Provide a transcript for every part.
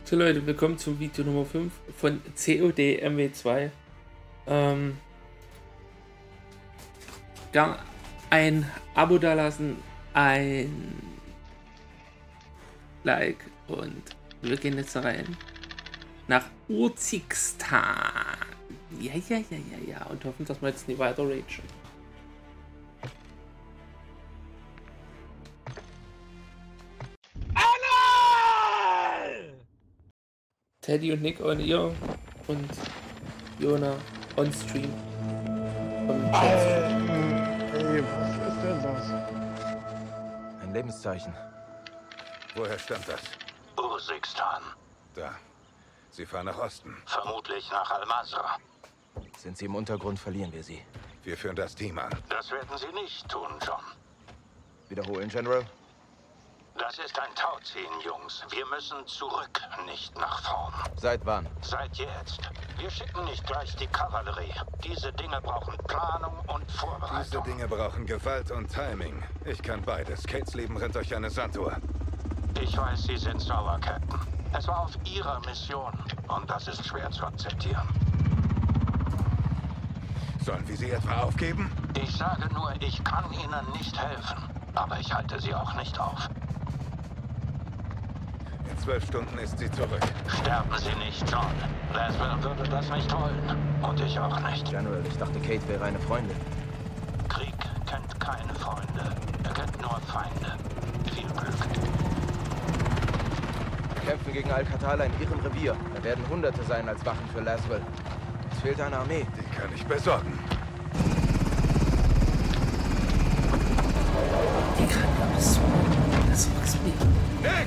So Leute, willkommen zum Video Nummer 5 von COD MW2. Gern ein Abo dalassen, ein Like und wir gehen jetzt rein nach Urzikstan. Ja, und hoffen, dass wir jetzt nicht weiter ragen. Teddy und Nick on ihr und Jona on stream. Hey, was ist denn das? Ein Lebenszeichen. Woher stammt das? Urzikstan. Da. Sie fahren nach Osten. Vermutlich nach Al-Mazrah. Sind sie im Untergrund, verlieren wir sie. Wir führen das Team an. Das werden sie nicht tun, John. Wiederholen, General. Das ist ein Tauziehen, Jungs. Wir müssen zurück, nicht nach vorn. Seit wann? Seit jetzt. Wir schicken nicht gleich die Kavallerie. Diese Dinge brauchen Planung und Diese Vorbereitung. Dinge brauchen Gewalt und Timing. Ich kann beides. Kates Leben rennt durch eine Sanduhr. Ich weiß, Sie sind sauer, Captain. Es war auf Ihrer Mission. Und das ist schwer zu akzeptieren. Sollen wir sie etwa aufgeben? Ich sage nur, ich kann Ihnen nicht helfen. Aber ich halte Sie auch nicht auf. In 12 Stunden ist sie zurück. Sterben Sie nicht, John. Laswell würde das nicht wollen. Und ich auch nicht. General, ich dachte, Kate wäre eine Freundin. Krieg kennt keine Freunde. Er kennt nur Feinde. Viel Glück. Wir kämpfen gegen Al-Qatala in ihrem Revier. Da werden Hunderte sein als Wachen für Laswell. Es fehlt eine Armee. Die kann ich besorgen. Die kann das sag's mir. Nick!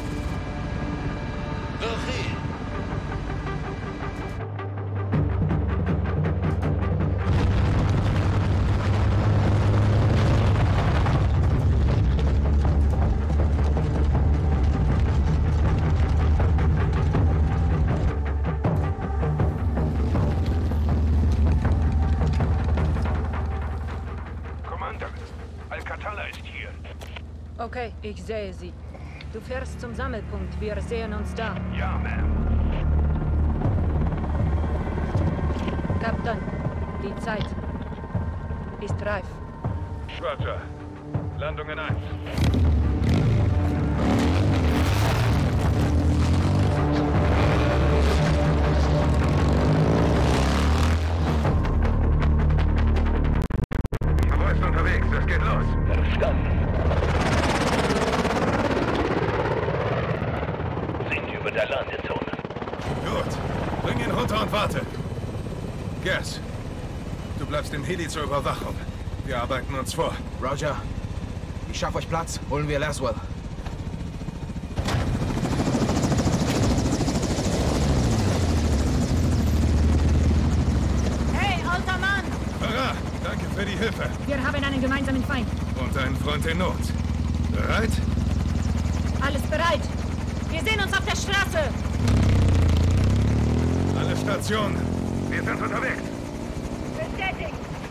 Commander, Al-Qatala ist hier. Okay, ich sehe sie. Du fährst zum Sammelpunkt. Wir sehen uns da. Ja, Ma'am. Kapitän, die Zeit ist reif. Roger. Landung in 1. Wo ist unterwegs? Es geht los. Verstanden. Sind über der Landezone. Gut. Bring ihn runter und warte. Gas. Du bleibst im Heli zur Überwachung. Wir arbeiten uns vor. Roger. Ich schaffe euch Platz. Holen wir Laswell. Hey, alter Mann! Farah, danke für die Hilfe. Wir haben einen gemeinsamen Feind. Und einen Freund in Not. Bereit? Alles bereit. Wir sehen uns auf der Straße. Alle Stationen. Wir sind unterwegs. Bestätigt.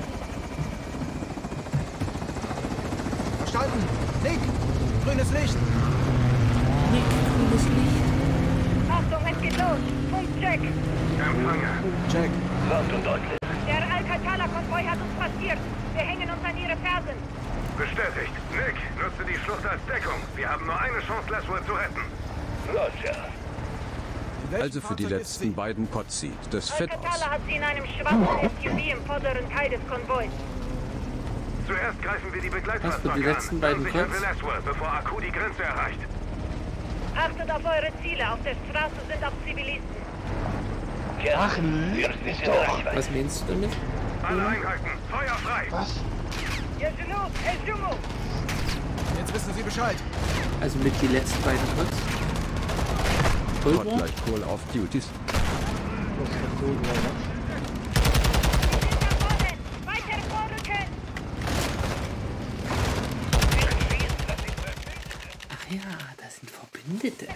Verstanden. Nick! Grünes Licht! Nick, grünes Licht. Achtung, es geht los. Funkcheck. Empfange. Jack. Laut und deutlich. Der Al-Qatala-Konvoi hat uns passiert. Wir hängen uns an ihre Fersen. Bestätigt. Nick, nutze die Schlucht als Deckung. Wir haben nur eine Chance, Laswell zu retten. Roger. Also für die letzten beiden Pots sieht das fett aus. Al-Qatala hat sie in einem schwarzen SUV im vorderen Teil des Konvois. Zuerst greifen wir die Was für Begleitfahrzeuge die letzten an. beiden Dann sichern Pots? wir Laswell, bevor Akku die Grenze erreicht. Achtet auf eure Ziele. Auf der Straße sind auch Zivilisten. Ach, wir sind in Reichweite. Was meinst du damit? Alle Einheiten, Feuer frei! Jetzt wissen Sie Bescheid. Also mit die letzten beiden Pots? Cold War? Hotline Call of Duties. Das ist doch cool, oder? Weiter vorrücken! Ach ja, das sind Verbündete.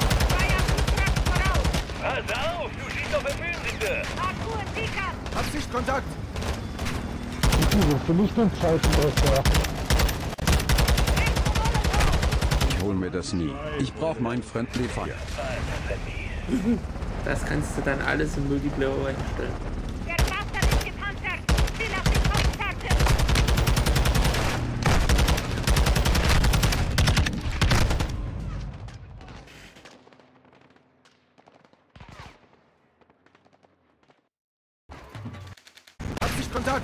Pass auf, du schießt auf Verbündete. Akku im Pickup! Absicht Kontakt! Du nicht den Zeichen besser. Ich hol mir das nie. Ich brauche mein Friendly Fire. Das kannst du dann alles im Multiplayer einstellen. Der Bastard ist gepanzert! Ziel auf den Kopf, Sergeant! Kontakt!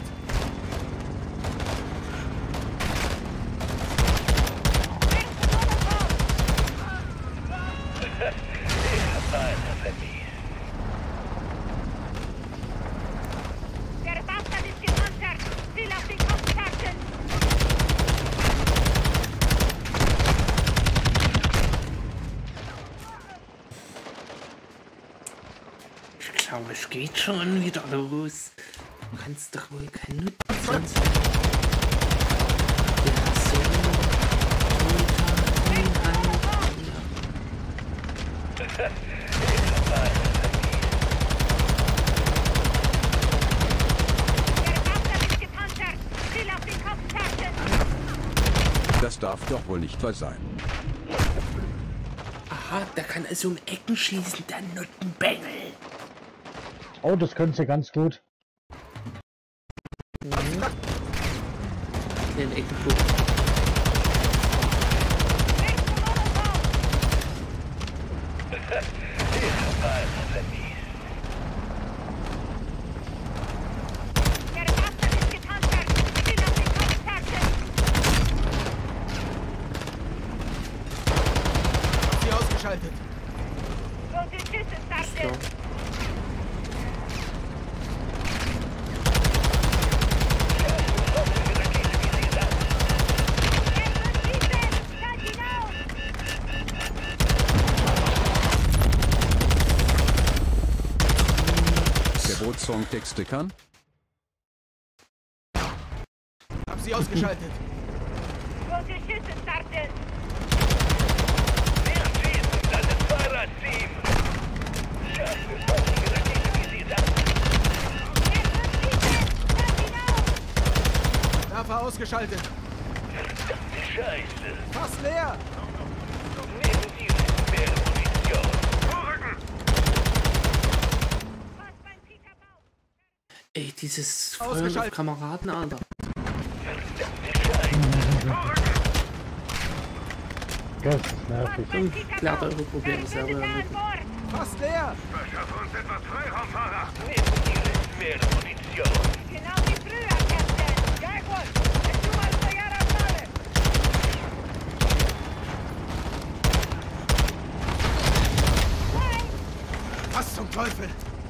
Der Bastard ist gepanzert! Ziel auf den Kopf, Sergeant! Ich glaube, es geht schon wieder los. Du kannst doch wohl kein Nutzen. Das darf doch wohl nicht wahr sein. Aha, der kann also um Ecken schießen, der Nuttenbengel. Oh, das können sie ganz gut. Den Eckenflug. Sie ausgeschaltet. So. Songtexte kann? Hab sie ausgeschaltet. Gute Schüsse, Sergeant! Mehr schießen, das ist Fahrradteam! Schaffe, feindliche Rakete, wie sie sagt! Werfer ausgeschaltet. Verdammte Scheiße! Fast leer. Neben dir ist mehr Munition! Ey, dieses Feuer auf Kameraden, Alter. Das ist nervig. Klärt eure Probleme selber damit. Fast leer. Verschaffe uns etwas Freiraum, Fahrer. Neben dir ist mehr Munition! Genau wie früher, Captain! Jaguar, es tu mal fallar a Male! Was zum Teufel?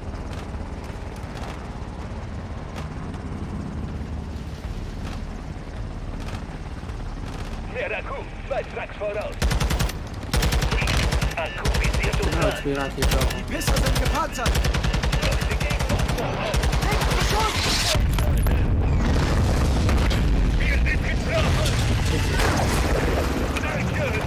Der Akku, 2 Tracks voraus! Akku visiert und Genau, als wäre hier drauf. Die Pisser sind gepanzert. Wir sind getroffen! Danke!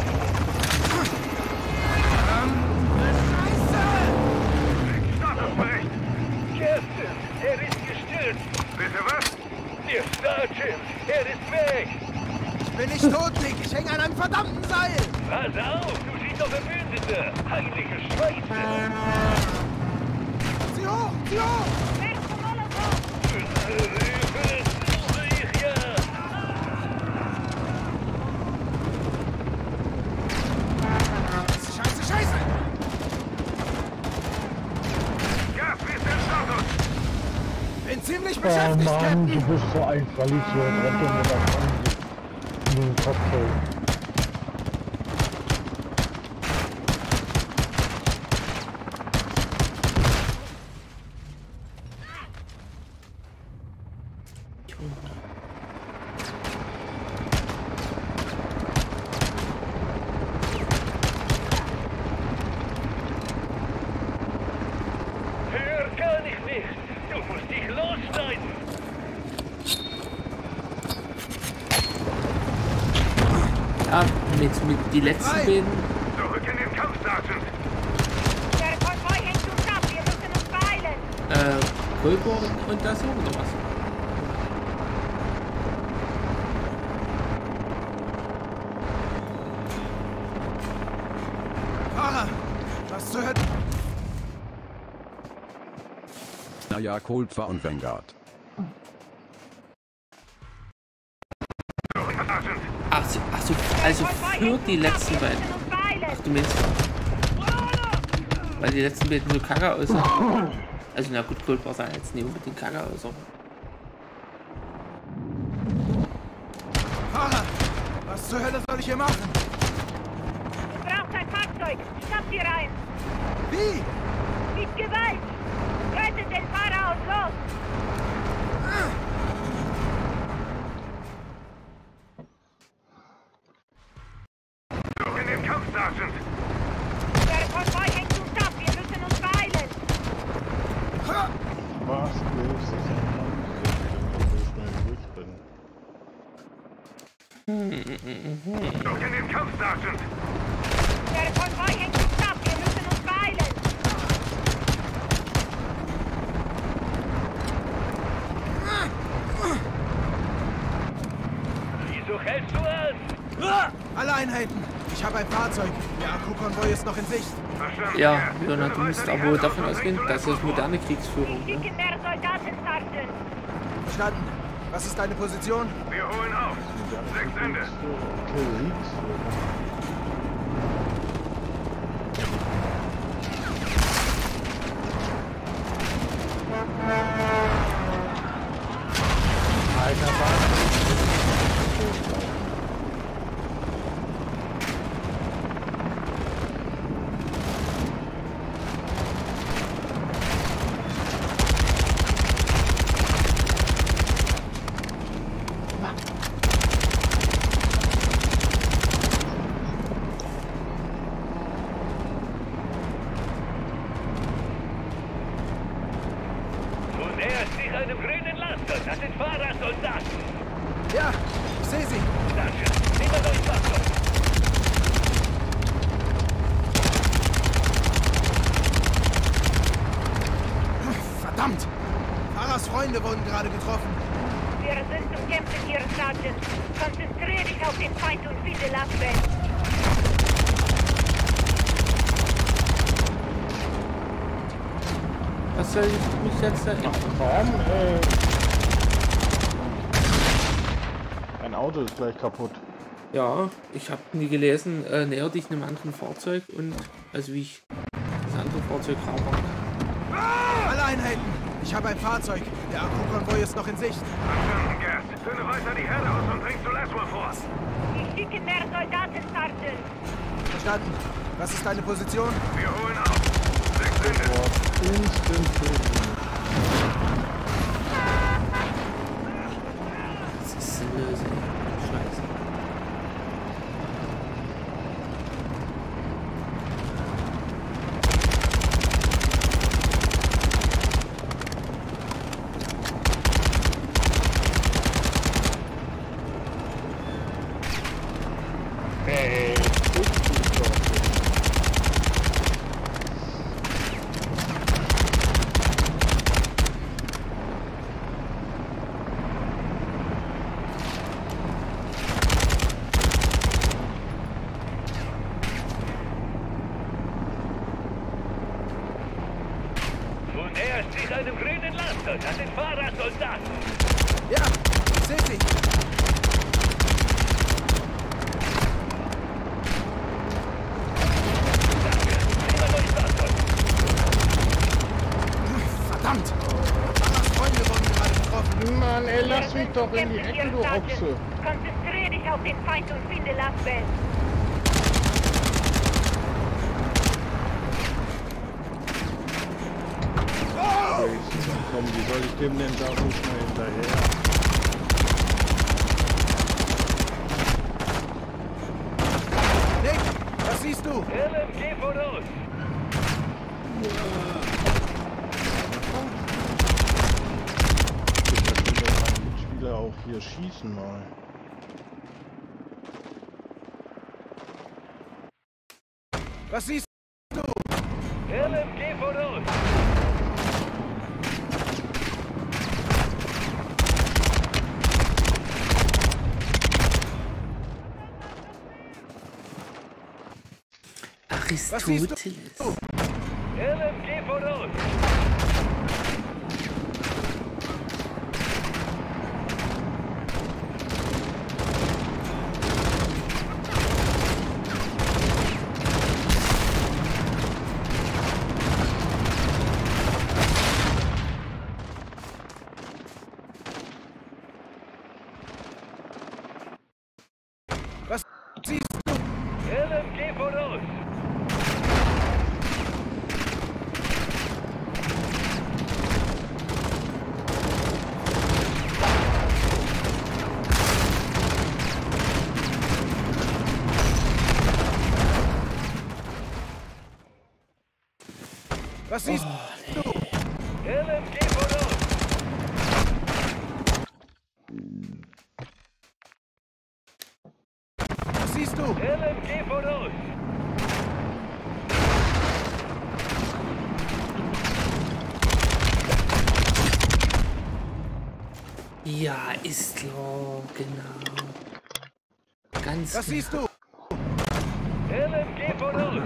Captain, er ist gestürzt! Bitte was? Der Sergeant, er ist weg! Bin ich tot, Dick. Ich hänge an einem verdammten Seil. Pass auf, du siehst doch Verbündete! Heilige Scheiße! Sieh hoch, sieh hoch. Hilfe, suche ich ja! Scheiße, Scheiße. Ja, wir sind Status. Bin ziemlich Oh beschäftigt, Mann, Captain. du bist so ein Vollidiot. Rennt dir mir das in den Kopf. Hör gar nicht nicht! Du musst dich losschneiden! Ja, mit die letzten Nein. beiden. Zurück in den Kampf, Sergeant. Der Konvoi hängt uns ab, wir müssen uns beeilen! Pulver und das so oder was? Fahrer! Was zur Hölle? Naja, Cold war und Vanguard. Also für die letzten beiden. Ach, du meinst. Weil die letzten beiden so kacke aussahen. Also na gut, Cold war jetzt nicht unbedingt kacke aus. Fahrer! Was zur Hölle soll ich hier machen? Es braucht ein Fahrzeug. Schnappt hier rein. Wie? Mit Gewalt. Rettet den Fahrer aus, los. In den Kampf, Sergeant! Der Konvoi hängt uns ab. Wir müssen uns beeilen. Was löst sich an? So schnell durchrennen. Doch in den Kampf, Sergeant! Der Konvoi hängt uns ab. Wir müssen uns beeilen. Wieso hältst du aus? Alle Einheiten! Ich habe ein Fahrzeug. Der Akku-Konvoi ist noch in Sicht. Verstanden. Ja, Gers. Leonard, du Führe musst weiter die aber Herde davon aus und ausgehen, bring dass zu es Laswell moderne Kriegsführung Wir ist. schicken mehr Soldaten, Sergeant. Verstanden. Was ist deine Position? vor. Wir holen auf. 6 Ende. Du näherst dich einem grünen Laster. Das sind Fahrersoldaten. Ja, ich sehe sie. Sergeant, nimm mal euch Fahrzeug. Verdammt! Fahrers Freunde wurden gerade getroffen. Wir sind umkämpft hier, Sergeant. Konzentriere dich auf den Feind und finde Laswell. Was soll ich mich jetzt da... Komm, ein Auto ist gleich kaputt. Ja, ich habe nie gelesen, näher dich einem anderen Fahrzeug und also wie ich das andere Fahrzeug habe. Alle Einheiten! Ich habe ein Fahrzeug. Der Akku-Konvoi ist noch in Sicht. Verstanden, Gers. Führe weiter die Herde aus und bring zu Laswell vor. Ich schicke mehr Soldaten, Sergeant. Verstanden. Was ist deine Position? Wir holen auf. 6 Ende. Das ist sinnlos, ey. Scheiße. Du näherst dich einem grünen Laster. Das sind Fahrersoldaten. Ja, ich sehe sie. Nimm mal euch Fahrzeug. Verdammt! Fahrers Freunde wurden gerade getroffen. Mann, ey, Wir lass mich sind doch in die umkämpft Ecke, hier, du Sergeant. Ochse. Konzentriere dich auf den Feind und finde Laswell. Komm, wie soll ich dem denn da so schnell hinterher? Nick, was siehst du? Helen, geh voraus. Ich will doch meinen Mitspieler auch hier schießen mal. Was siehst Helen, geh voraus. Aristoteles. LMG voraus! Was siehst du? LMG voraus! Was siehst du? LMG voraus! Was siehst du? LMG voraus! Ja, ist klar, genau. Ganz Was siehst du? LMG voraus!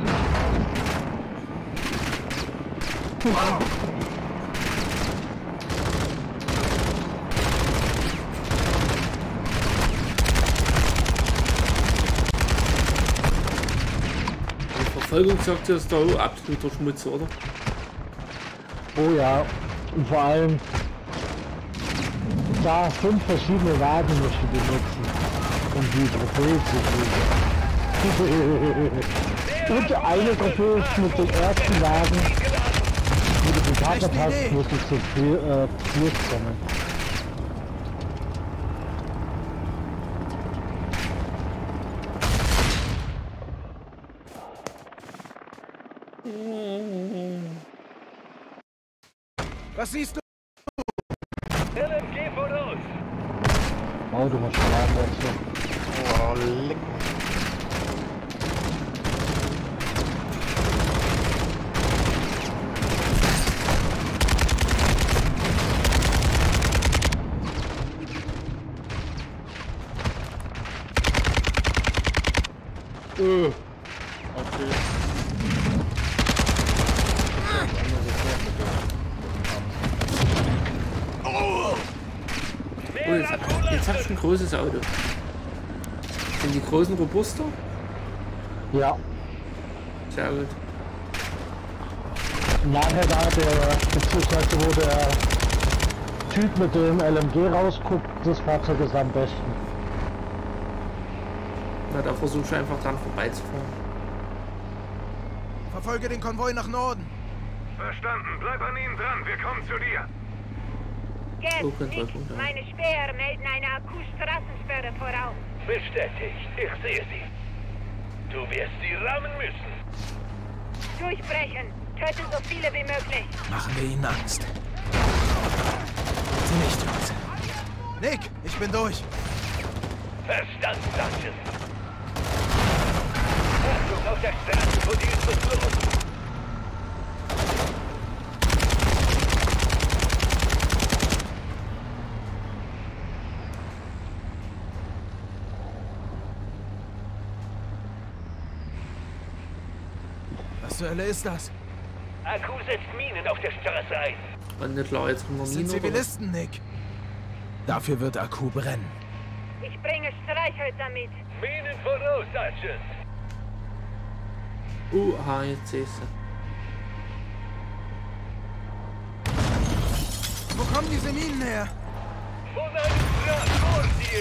Die Verfolgungsjagd ist da auch absoluter Schmutz, oder? Oh ja, und vor allem da 5 verschiedene Wagen musst du benutzen, um die Trophäe zu kriegen. Und eine Trophäe ist mit dem ersten Wagen, wo du den Partner hast, musst du zum Plus kommen. Was siehst du? LMG voraus! Oh, du musst schlagen dazu. Oh, leck. Okay. Oh, jetzt hab ich ein großes Auto. Sind die großen robuster? Ja, Sehr gut. nachher da beziehungsweise wo der Typ mit dem LMG rausguckt, das Fahrzeug ist am besten. Na, da versuche ich einfach dran vorbeizufahren. Verfolge den Konvoi nach Norden. Verstanden. Bleib an ihnen dran. Wir kommen zu dir. Gerd, Oh, könnt ihr Nick, runter. meine Speer melden eine Akku-Straßensperre voraus. Bestätigt, ich sehe sie. Du wirst sie rammen müssen. Durchbrechen. Töte so viele wie möglich. Machen wir ihnen Angst. Sie nicht, Jungs. Nick, ich bin durch. Verstanden, Sergeant. Achtung auf der Straße vor die Explosion. Was zur Hölle ist das? Akku setzt Minen auf der Straße ein. Und nicht klar, jetzt haben wir Das sind Minen, oder? Zivilisten, Nick. Dafür wird Akku brennen. Ich bringe Streichhölzer mit. Minen voraus, Sergeant. Aha, jetzt sehe ich sie. Wo kommen diese Minen her? Von einem Gras vor dir.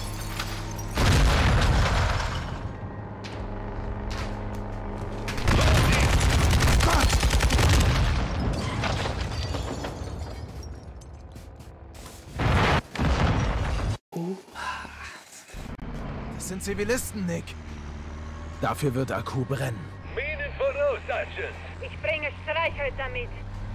Das sind Zivilisten, Nick. Dafür wird Akku brennen. Minen voraus, Sergeant. Ich bringe Streichhölzer mit.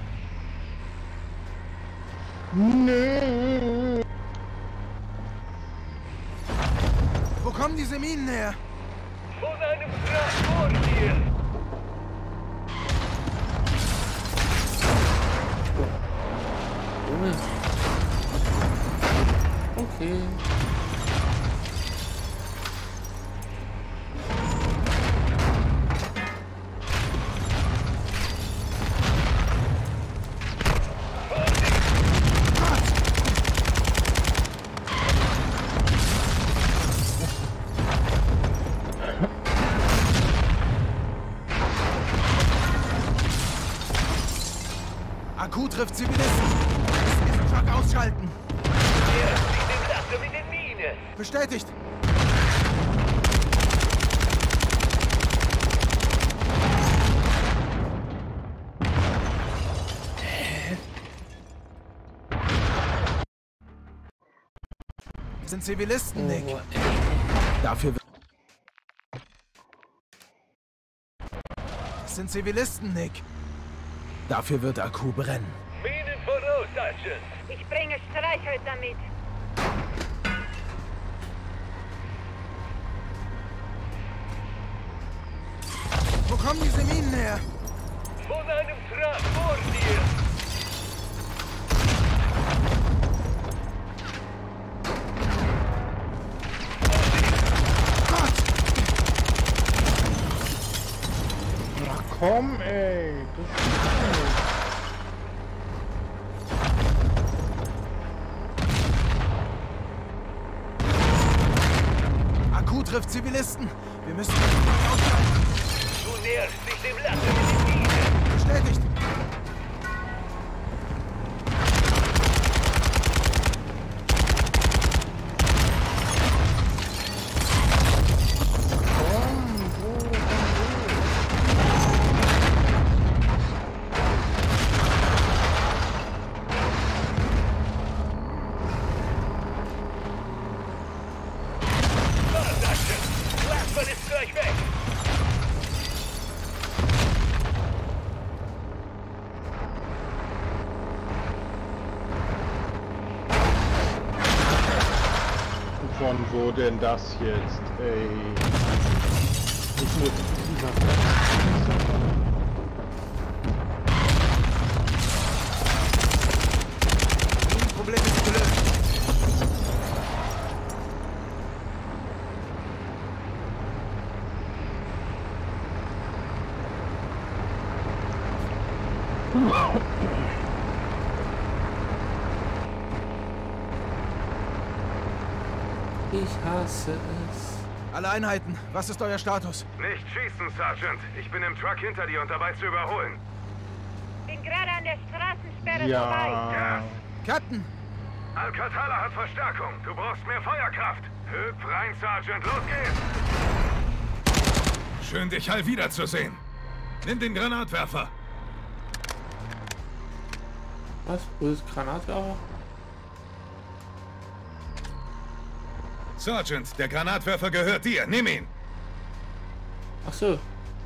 Wo kommen diese Minen her? Von einem Gras vor dir. Junge. Okay. Akku trifft Zivilisten. Wir müssen diesen Truck ausschalten. Er fliegt im Laster mit den Minen. Bestätigt. Das sind Zivilisten, Nick. Dafür wird... Das sind Zivilisten, Nick. Dafür wird Akku brennen. Minen voraus, Sergeant. Ich bringe Streichhölzer mit. Wo kommen diese Minen her? Von einem Truck vor dir. Na komm, ey. Das ist nicht. Akku trifft Zivilisten. Wir müssen den Truck ausschalten. Du näherst dich dem Laster mit den Minen. Bestätigt. Glassman ist gleich weg. Von wo denn das jetzt, ey? Ich muss dieser Problem ist gelöst. Ich hasse es. Alle Einheiten, was ist euer Status? Nicht schießen, Sergeant. Ich bin im Truck hinter dir und dabei zu überholen. Bin gerade an der Straßensperre vorbei. Ja. Captain! Al-Qatala hat Verstärkung. Du brauchst mehr Feuerkraft. Hüpf rein, Sergeant. Los geht's. Schön, dich halt wiederzusehen. Nimm den Granatwerfer. Was? Wo ist Granatwerfer? Sergeant, der Granatwerfer gehört dir. Nimm ihn. Ach so.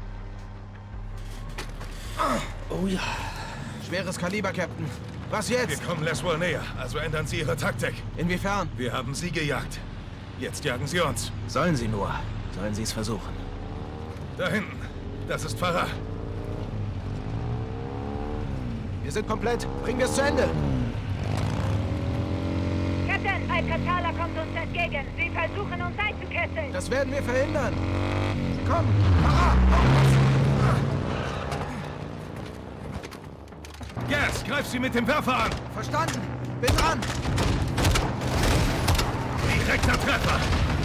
Oh ja. Schweres Kaliber, Captain. Was Wir jetzt? kommen Laswell näher, also ändern Sie Ihre Taktik. Inwiefern? Wir haben Sie gejagt. Jetzt jagen Sie uns. Sollen sie nur. Sollen sie es versuchen. Da hinten. Das ist Farah. Wir sind komplett. Bringen wir es zu Ende. Captain, Al-Qatala kommt uns entgegen. Sie versuchen uns einzukesseln. Das werden wir verhindern. Sie kommen. Farah! Gas, greif sie mit dem Werfer an. Verstanden. Bin dran. Direkter Treffer.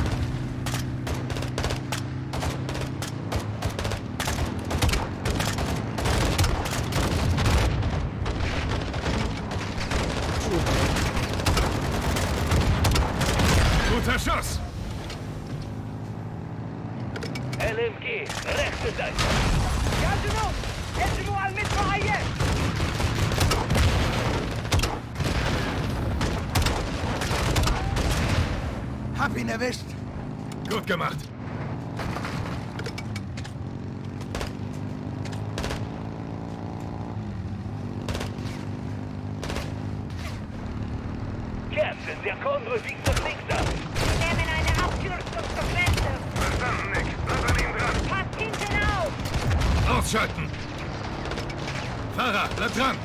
Guter Schuss. LMG, rechte Seite. Hab ihn erwischt. Gut gemacht. Captain, der Condor biegt nach links ab. Wir nehmen eine Abkürzung zur Grenze. Verstanden, Nick. Bleib an ihm dran. Passt hinten auf. Ausschalten. Farah, bleib dran.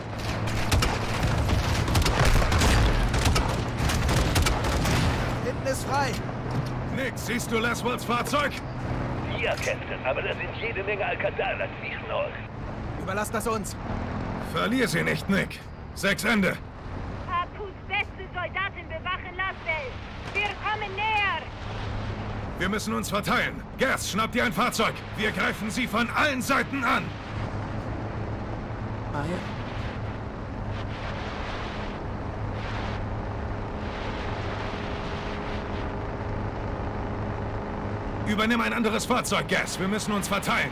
Hinten ist frei. Nick, siehst du Laswells Fahrzeug? Ja, Captain, aber da sind jede Menge Al-Qatala zwischen euch. Überlasst das uns. Verlier sie nicht, Nick. 6 Ende. Akus beste Soldaten bewachen Laswell. Wir kommen näher. Wir müssen uns verteilen. Gas, schnapp dir ein Fahrzeug. Wir greifen sie von allen Seiten an. Ah ja. Übernimm ein anderes Fahrzeug, Gas. Wir müssen uns verteilen.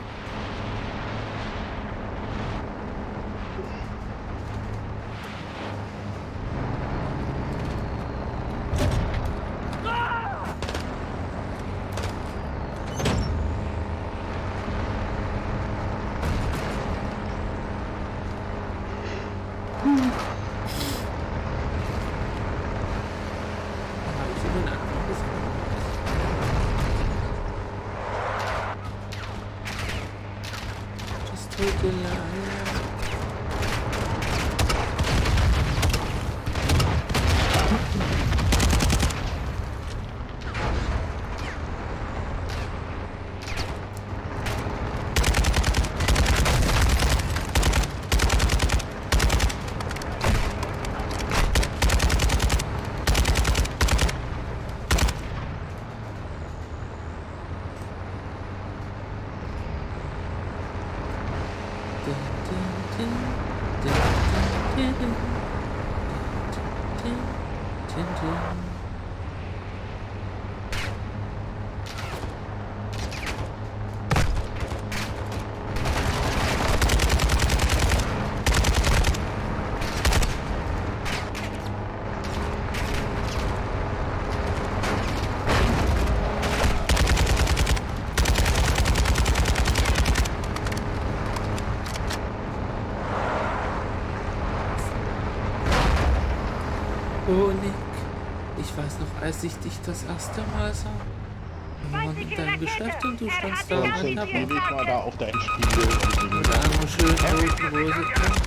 Oh, Nick, ich weiß noch, als ich dich das erste Mal sah. Wir waren in deinem Geschäft und du standst da und Ich war da auf dein Spiegel. mit einer schönen roten Rose.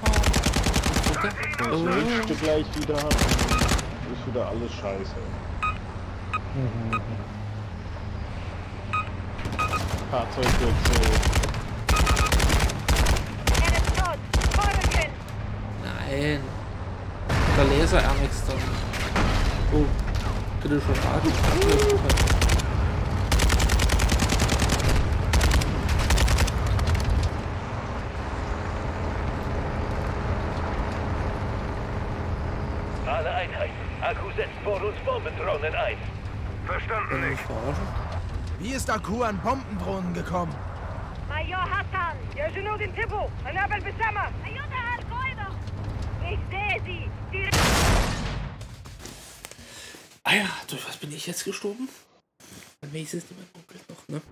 Das löscht du gleich wieder. Ist wieder alles scheiße. Fahrzeugwechsel. Nein. Der Laser ernst dann. Oh, bitte schon Radio. Alle Einheiten. Akku setzt vor uns Bombendrohnen ein. Verstanden, Nick. Wie ist Akku an Bombendrohnen gekommen? Major Hassan, يجنود انتبهوا منابل بالسماء. أيها القائدة. Ich sehe sie. Ah ja, durch was bin ich jetzt gestorben? Bei mir ist es nicht mein Onkel noch, ne?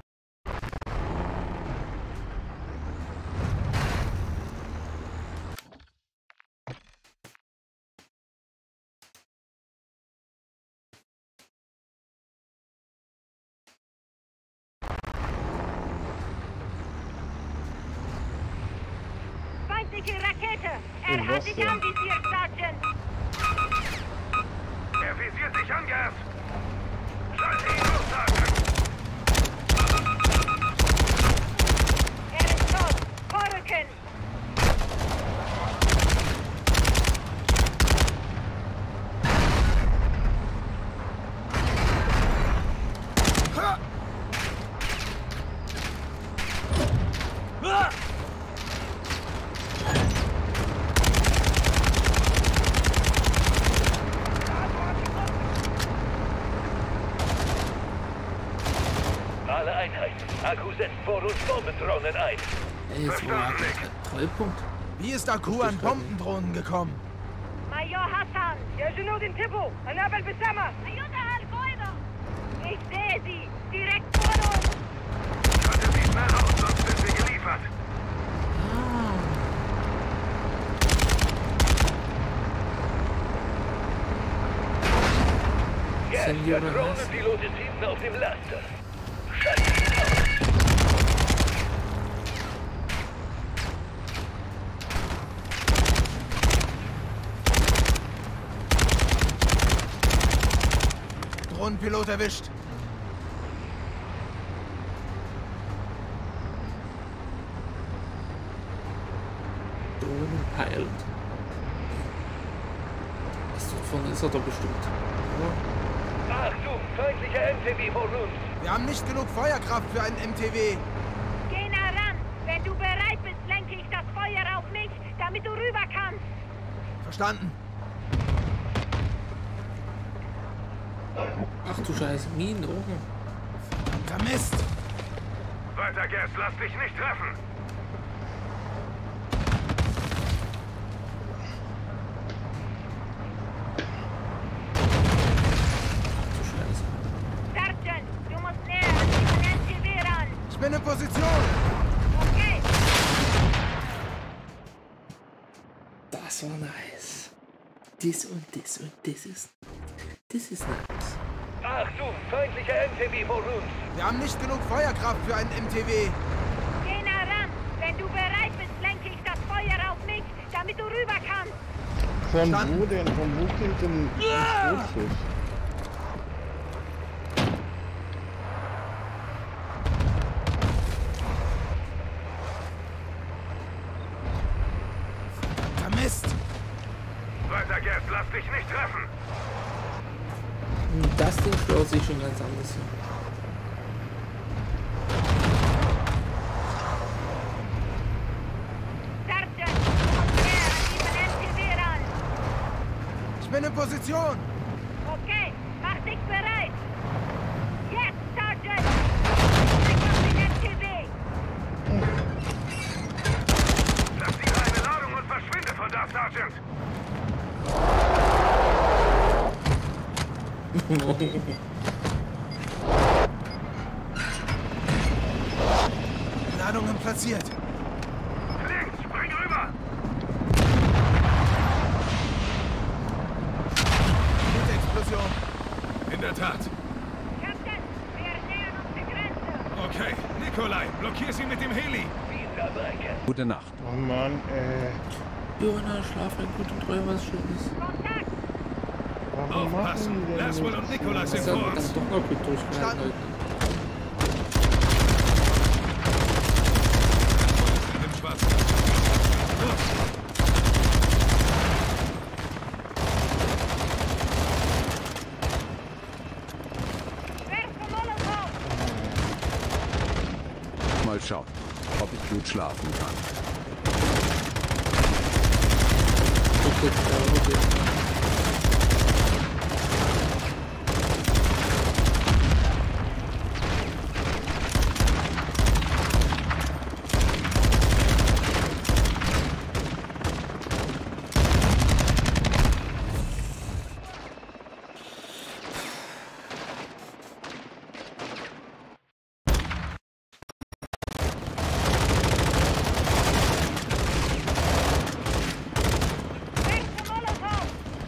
Feindliche Rakete. Hat sich anvisiert, Sergeant. Er visiert sich an, Gas. Schalte ihn los, Sergeant. Ist tot. Vorrücken. Alle Einheiten. Akku setzt vor uns Bombendrohnen ein. Ey, jetzt war Treupunkt. Wie ist Akku an Bombendrohnen gekommen? Major Hassan, يجنود انتبهوا منابل بالسماء. أيها القائدة. Ich sehe sie. Direkt vor uns. Schalte sie schnell raus, sonst sind wir geliefert. Gas, Senor der Hass. Drohnenpilot ist hinten auf dem Laster. Drohnenpilot erwischt. Drohnenpilot. Das dort vorne ist er doch bestimmt. Achtung, feindlicher MTV vor uns. Wir haben nicht genug Feuerkraft für einen MTW. Geh nah ran. Wenn du bereit bist, lenke ich das Feuer auf mich, damit du rüber kannst. Verstanden. Ach du Scheiße, Minen oben. Mist! Weiter, Gas, lass dich nicht treffen! Sergeant, du musst näher an diesen MTV ran. Ich bin in Position! Okay. Das war nice. Das und das und das ist nice. Achtung, feindlicher MTV, Morun. Wir haben nicht genug Feuerkraft für einen MTV. Geh nah ran. Wenn du bereit bist, lenke ich das Feuer auf mich, damit du rüber kannst. Von wo denn? Von wo klingt denn ein Schuss? Mist! Weiter, Gas, lass dich nicht treffen! Das Ding schwört sich schon ganz anders. Sergeant, du musst näher an diesen MTV ran. Ich bin in Position! Okay, mach dich bereit. Jetzt, Sergeant. Blick auf den MTV. Lass die reine Ladung und verschwinde von da, Sergeant! Ladungen platziert. Links, spring rüber! Gute Explosion. In der Tat. Captain, wir nähern uns der Grenze. Okay, Nikolai, blockier sie mit dem Heli! Gute Nacht. Oh Mann, Johanna, schlaf ein gut und treu, was Schönes. Kontakt. warum Aufpassen! machen die denn Laswell und nicht? Nikolai sind Das vor hat uns! dann doch noch gut durchgehalten heute. Im schwarzen. Los! Werfe Molotow. Mal schauen, ob ich gut schlafen kann. Okay. Werfe Molotow.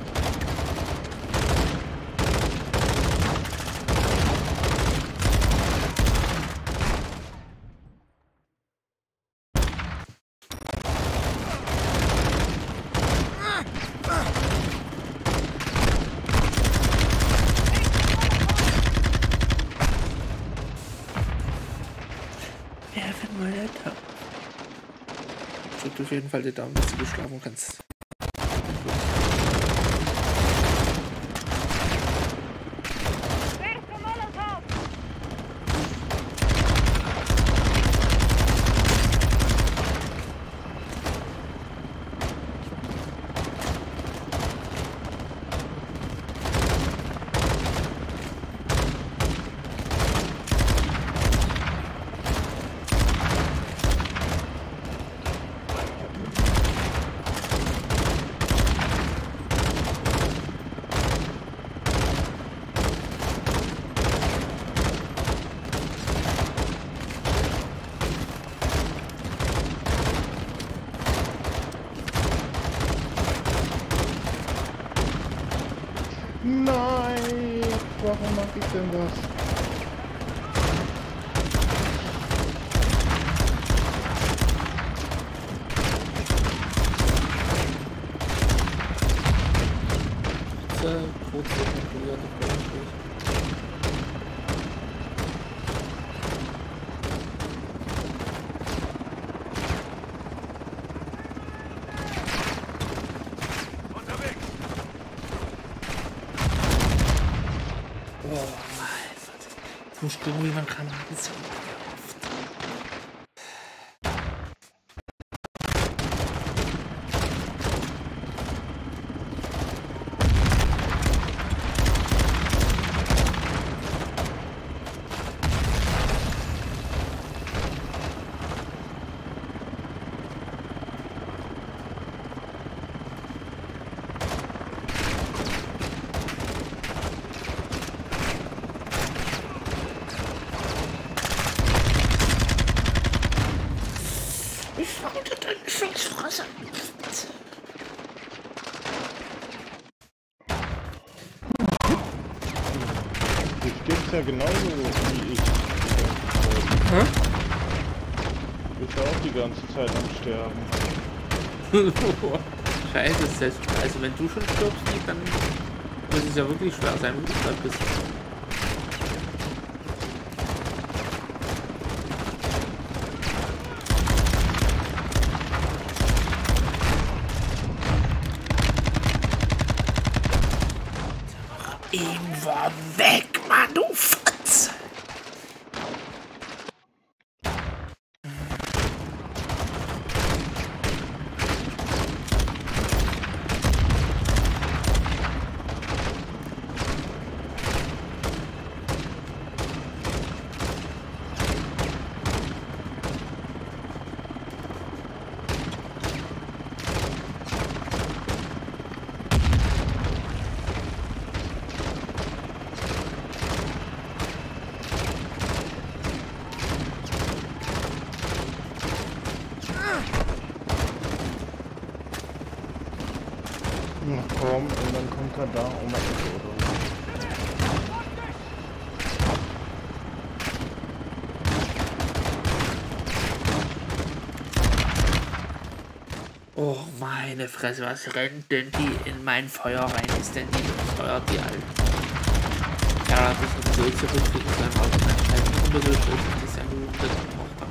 Werfe mal Alter. Drück auf jeden Fall die Daumen, dass du gut schlafen kannst. Werfe Molotow. Nein! Warum mach ich denn das? Kurze kontrollierte Vorschrift. Unterwegs! Oh mein Gott. Jetzt muss ich gucken, wie man Granaten so wirft. bist ja genauso wie ich. Hä? Du bist ja auch die ganze Zeit am Sterben. Scheiße, selbst, also wenn du schon stirbst, dann muss es ja wirklich schwer sein, wenn du da bist. Ihn war weg, Mann, du Fotze! Na komm, und dann kommt er da um die Ecke oder so. Oh, meine Fresse, was rennt denn die in mein Feuer rein? Ist denn die bescheuert, die Alten? Ja, das ist so zurückkriegen sollen, aber das ist halt nur so schlecht, das ist ja nur das Tochter.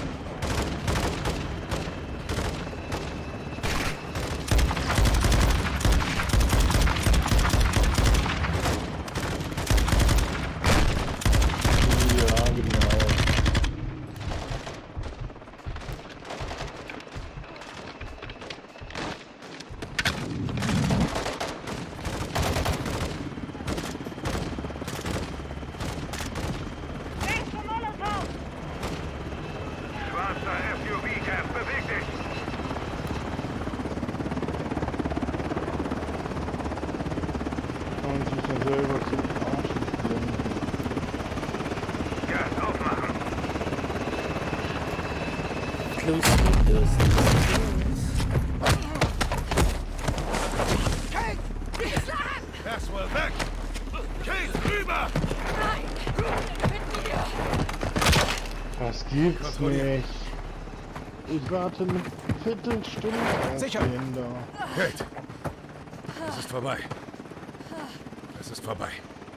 Ja, genau. Schwarzer FUV-Cab, beweg dich! Und sich dann selber zum Arsch blenden. Gas aufmachen! Los, los. Laswell, weg! Kate, rüber! Das gibt's nicht. Ich warte eine Viertelstunde auf den da. Kate! Es ist vorbei. Es ist vorbei.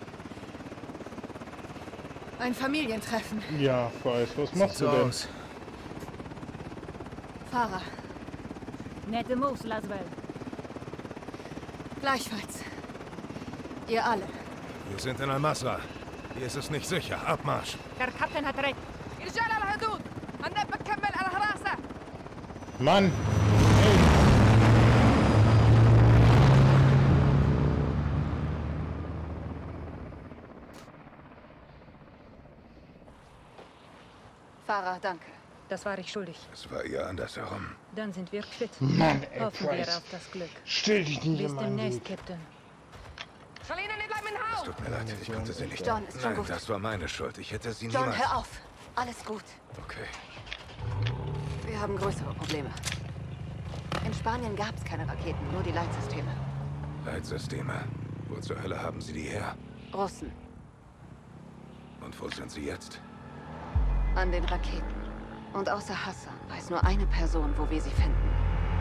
Ein Familientreffen. Ja, weiß, was machst du so denn? aus. Fahrer. Nette Moves, Laswell. Gleichfalls. Ihr alle. Wir sind in Al-Masra. Hier ist es nicht sicher. Abmarsch. Der Kapitän hat recht. Mann! Fahrer, danke. Das war ich schuldig. Es war eher andersherum. Dann sind wir quitt. Mann, ey, Hoffen wir Price. auf das Glück. Stell dich nicht Bis in meinen demnächst, Weg. Captain. Es tut mir leid, ich konnte sie nicht. John, ist schon Nein, gut. das war meine Schuld. Ich hätte sie John, niemals... hör auf. Alles gut. Okay. Wir haben größere Probleme. In Spanien gab es keine Raketen, nur die Leitsysteme. Leitsysteme. Wo zur Hölle haben sie die her? Russen. Und wo sind sie jetzt? An den Raketen. Und außer Hassan weiß nur eine Person, wo wir sie finden.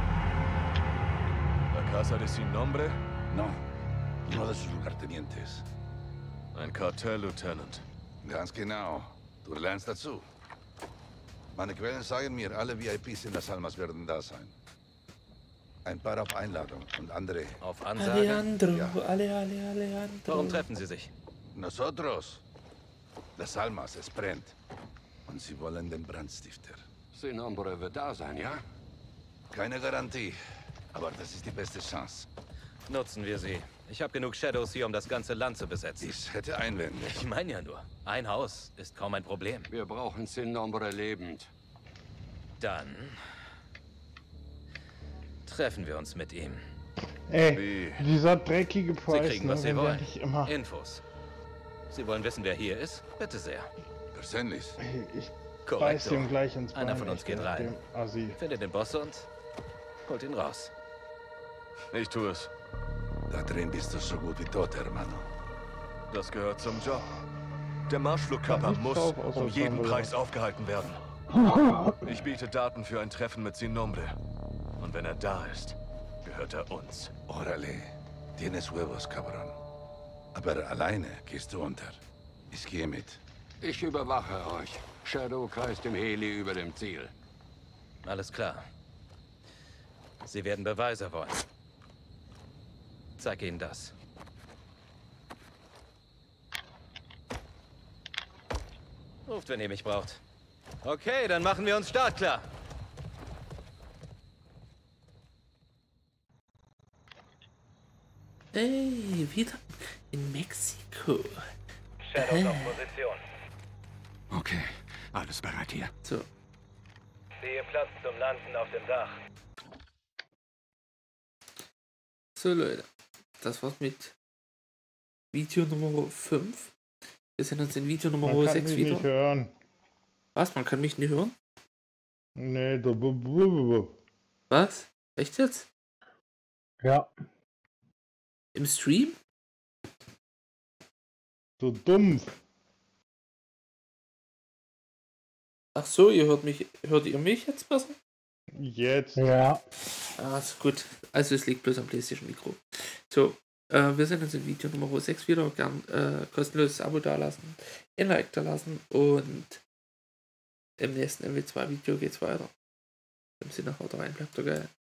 La Casa de Sin Nombre? No, uno de sus lugartenientes. Ein Kartell-Lieutenant. Ganz genau. Du lernst dazu. Meine Quellen sagen mir, alle VIPs in Las Almas werden da sein. Ein paar auf Einladung und andere... Auf Ansage? Alejandro, Ja. Alejandro. Warum treffen Sie sich? Nosotros. Las Almas, es brennt. Und sie wollen den Brandstifter. Sin Nombre wird da sein, ja? Keine Garantie, aber das ist die beste Chance. Nutzen wir sie. Ich habe genug Shadows hier, um das ganze Land zu besetzen. Ich hätte Einwände. Ich meine ja nur, ein Haus ist kaum ein Problem. Wir brauchen Sin Nombre lebend. Dann treffen wir uns mit ihm. Ey, dieser dreckige Sie Price, kriegen, was Sie wenn der wollen. dich immer... Infos. Sie wollen wissen, wer hier ist? Bitte sehr. Persönlich. Ey, ich Korrekt. beiß dem gleich ins Bein. Einer von uns echt, geht rein. dem Assi. Findet den Boss und holt ihn raus. Ich tue es. Da drin bist du so gut wie tot, hermano. Das gehört zum Job. Der Marschflugkörper muss um jeden Preis aufgehalten werden. Ich biete Daten für ein Treffen mit Sinombre. Und wenn er da ist, gehört er uns. Órale, tienes huevos, cabrón. Aber alleine gehst du unter. Ich gehe mit. Ich überwache euch. Shadow kreist im Heli über dem Ziel. Alles klar. Sie werden Beweise wollen. Zeig ihnen das. Ruft, wenn ihr mich braucht. Okay, dann machen wir uns startklar. Ey, wieder in Mexiko. Shadows auf Position. Okay, alles bereit hier. So. Sehe Platz zum Landen auf dem Dach. So Leute, das war's mit Video Nummer 5. Wir sehen uns in Video Nummer 6 wieder. Nicht hören. Was? Man kann mich nicht hören? Nee, Was? Echt jetzt? Ja. Im Stream? So dumpf. Ach so, hört ihr mich jetzt besser? Jetzt. Ja. Ah, ist gut. Also es liegt bloß am PlayStation Mikro. So, wir sehen uns in Video Nummer 6 wieder. Gern kostenloses Abo dalassen, ein Like dalassen und im nächsten MW2 Video geht's weiter. Im Sinne, haut rein, bleibt doch geil.